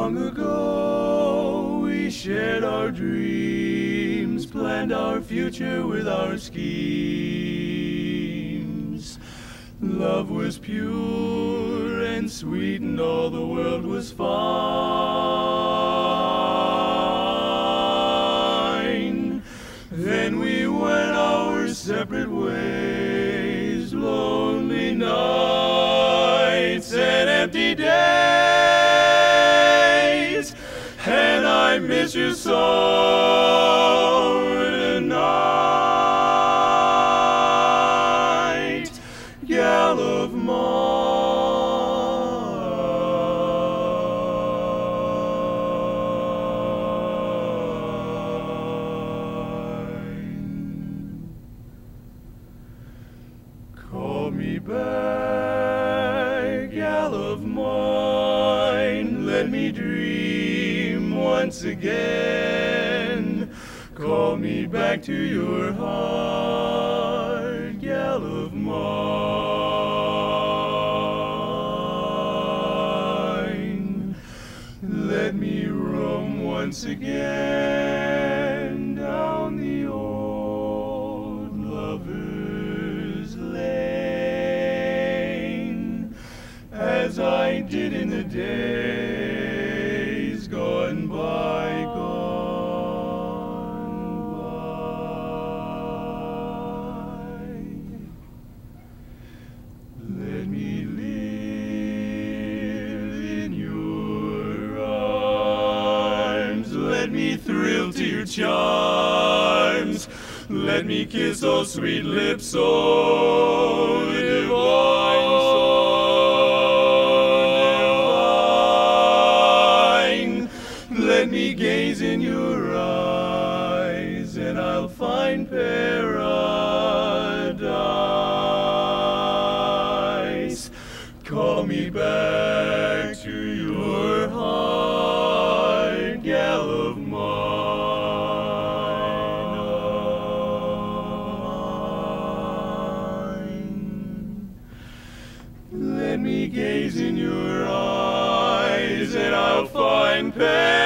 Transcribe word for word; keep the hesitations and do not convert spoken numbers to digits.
Long ago we shared our dreams, planned our future with our schemes. Love was pure and sweet and all the world was fine. Then we went our separate ways, lonely nights and empty days, and I miss you so tonight, gal of mine. Call me back, gal of mine, let me dream once again. Call me back to your heart, gal of mine. Let me roam once again down the old lover's lane, as I did in the days gone by, gone by. Let me live in your arms, let me thrill to your charms, let me kiss those sweet lips so divine, so divine. Let me gaze in your eyes and I'll find paradise. Call me back to your heart, gal of mine. Let me gaze in your eyes and I'll find paradise.